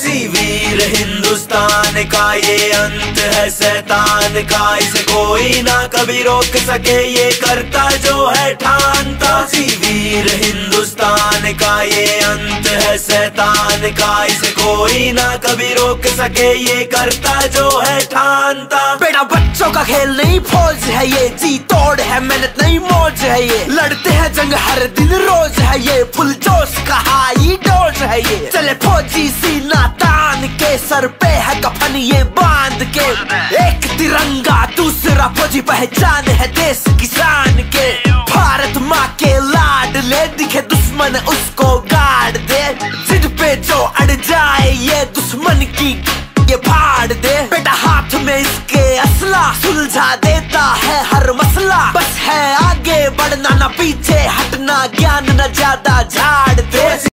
तासी वीर हिंदुस्तान का ये अंत है शैतान का, इसे कोई ना कभी रोक सके ये करता जो है ठान। तासी वीर हिंदुस्तान का ये अंत है शैतान का, इसे कोई ना कभी रोक सके ये करता जो है ठानता। बेटा बच्चों का खेल नहीं फौज है ये, जी तोड़ है मेहनत नहीं मौज है ये, लड़ते हैं जंग हर दिन रोज है ये, फुल जोश का हाई डोज है ये। चले फौजी सीना तान के, सर पे है कफन ये बांध के, एक तिरंगा दूसरा फौजी पहचान है देश किसान के। भारत माँ के लाड ले, दिखे दुश्मन उसको गाड़ दे, जिद पे जो अड़ जाए ये दुश्मन की ये फाड़ दे। बेटा हाथ में इसके असला सुलझा देता है हर मसला, बस है आगे बढ़ना ना पीछे हटना, ज्ञान न ज्यादा झाड़ दे।